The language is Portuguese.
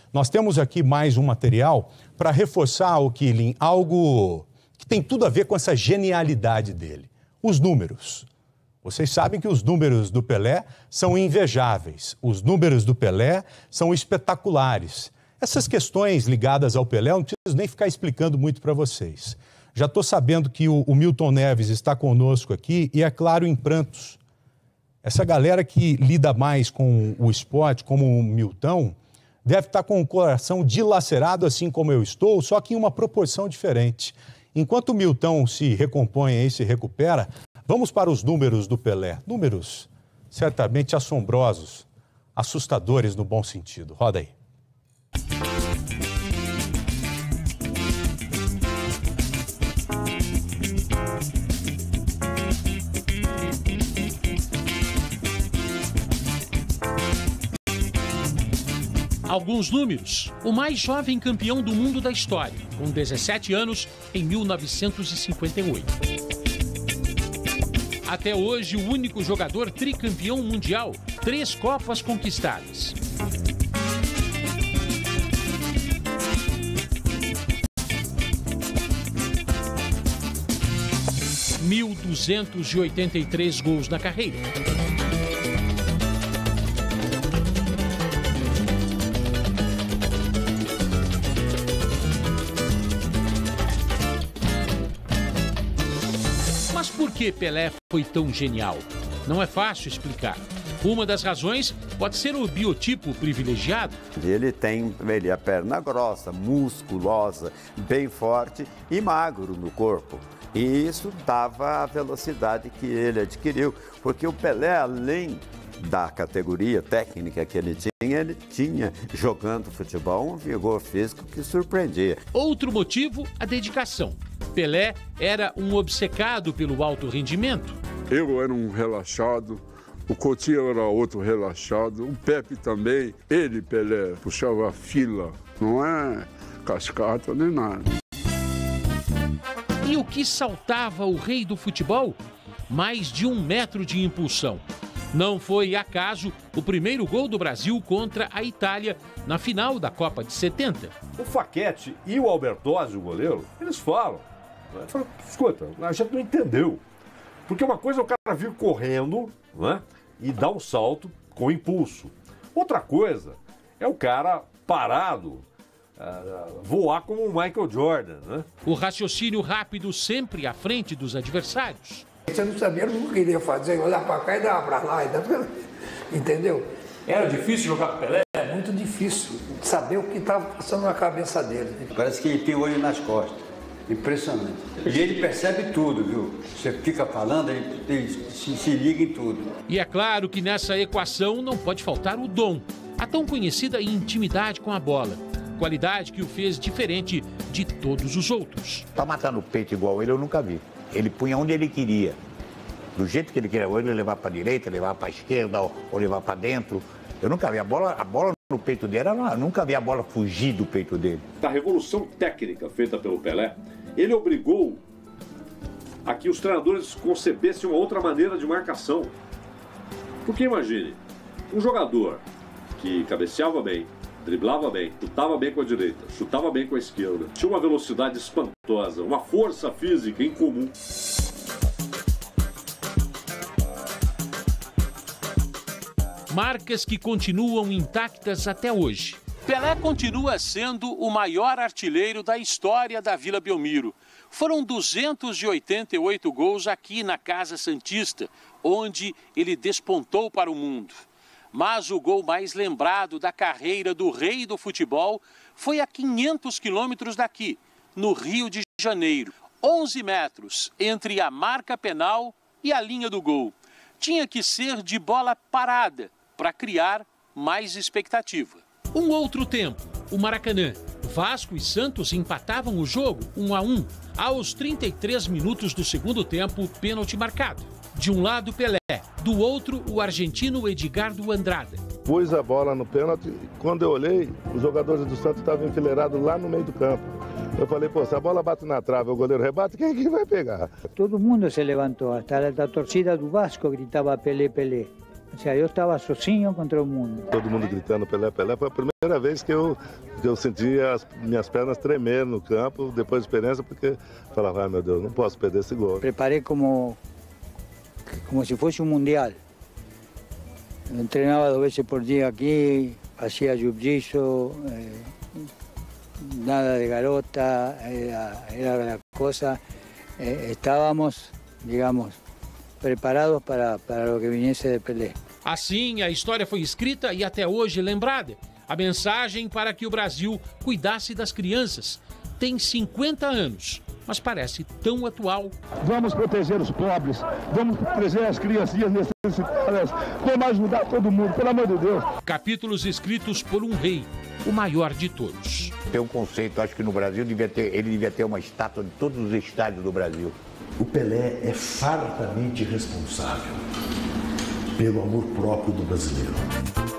Nós temos aqui mais um material para reforçar, o Killing, algo que tem tudo a ver com essa genialidade dele. Os números. Vocês sabem que os números do Pelé são invejáveis. Os números do Pelé são espetaculares. Essas questões ligadas ao Pelé, eu não preciso nem ficar explicando muito para vocês. Já estou sabendo que o Milton Neves está conosco aqui e, é claro, em prantos. Essa galera que lida mais com o esporte, como o Milton, deve estar com o coração dilacerado, assim como eu estou, só que em uma proporção diferente. Enquanto o Milton se recompõe e se recupera, vamos para os números do Pelé. Números certamente assombrosos, assustadores no bom sentido. Roda aí. Alguns números. O mais jovem campeão do mundo da história, com 17 anos, em 1958. Até hoje, o único jogador tricampeão mundial, 3 Copas conquistadas. (1.283 gols na carreira. Mas por que Pelé foi tão genial? Não é fácil explicar. Uma das razões pode ser o biotipo privilegiado. Ele tem a perna grossa, musculosa, bem forte e magro no corpo. E isso dava a velocidade que ele adquiriu, porque o Pelé, além da categoria técnica que ele tinha jogando futebol, um vigor físico que surpreendia. Outro motivo, a dedicação. Pelé era um obcecado pelo alto rendimento. Eu era um relaxado, o Coutinho era outro relaxado, o Pepe também. Ele, Pelé, puxava a fila, não é cascata nem nada. E o que saltava o rei do futebol? Mais de 1 metro de impulsão. Não foi acaso o primeiro gol do Brasil contra a Itália na final da Copa de 70. O Facchetti e o Albertozzi, o goleiro, eles falam. Escuta, a gente não entendeu. Porque uma coisa é o cara vir correndo, né, e dar um salto com impulso. Outra coisa é o cara parado, voar como o Michael Jordan, né? O raciocínio rápido sempre à frente dos adversários. Você não sabia o que eu queria fazer, olhar para cá e dar para lá, entendeu? Era difícil jogar com o Pelé? É muito difícil saber o que estava passando na cabeça dele. Parece que ele tem olho nas costas, impressionante. E ele percebe tudo, viu? Você fica falando, ele se liga em tudo. E é claro que nessa equação não pode faltar o dom, a tão conhecida intimidade com a bola. Qualidade que o fez diferente de todos os outros. Para matar no peito igual ele, eu nunca vi. Ele punha onde ele queria, do jeito que ele queria, ou ele levar para a direita, levar para a esquerda, ou levar para dentro. Eu nunca vi a bola no peito dele, eu nunca vi a bola fugir do peito dele. Da revolução técnica feita pelo Pelé, ele obrigou a que os treinadores concebessem uma outra maneira de marcação. Porque imagine, um jogador que cabeceava bem, driblava bem, chutava bem com a direita, chutava bem com a esquerda. Tinha uma velocidade espantosa, uma força física incomum. Marcas que continuam intactas até hoje. Pelé continua sendo o maior artilheiro da história da Vila Belmiro. Foram 288 gols aqui na Casa Santista, onde ele despontou para o mundo. Mas o gol mais lembrado da carreira do rei do futebol foi a 500 quilômetros daqui, no Rio de Janeiro. 11 metros entre a marca penal e a linha do gol. Tinha que ser de bola parada para criar mais expectativa. Um outro tempo, o Maracanã. Vasco e Santos empatavam o jogo 1-1. Aos 33 minutos do segundo tempo, pênalti marcado. De um lado, Pelé. Do outro, o argentino Edgardo Andrada. Pus a bola no pênalti. Quando eu olhei, os jogadores do Santos estavam enfileirados lá no meio do campo. Eu falei, pô, se a bola bate na trave, o goleiro rebate, quem é que vai pegar? Todo mundo se levantou, até a torcida do Vasco gritava Pelé, Pelé. O sea, eu estava sozinho contra o mundo. Todo mundo gritando Pelé, Pelé. Foi a primeira vez que eu senti as minhas pernas tremer no campo, depois da experiência, porque falava, ai meu Deus, não posso perder esse gol. Preparei como se fosse um mundial. Eu treinava 2 vezes por dia aqui, fazia jiu-jitsu, nada de garota, era a coisa. Estávamos, digamos, preparados para o que viniesse de Pelé. Assim, a história foi escrita e até hoje lembrada. A mensagem para que o Brasil cuidasse das crianças tem 50 anos, mas parece tão atual. Vamos proteger os pobres, vamos proteger as criancinhas necessitadas, vamos ajudar todo mundo, pelo amor de Deus. Capítulos escritos por um rei, o maior de todos. Tem um conceito, acho que no Brasil ele devia ter uma estátua de todos os estádios do Brasil. O Pelé é fartamente responsável pelo amor próprio do brasileiro.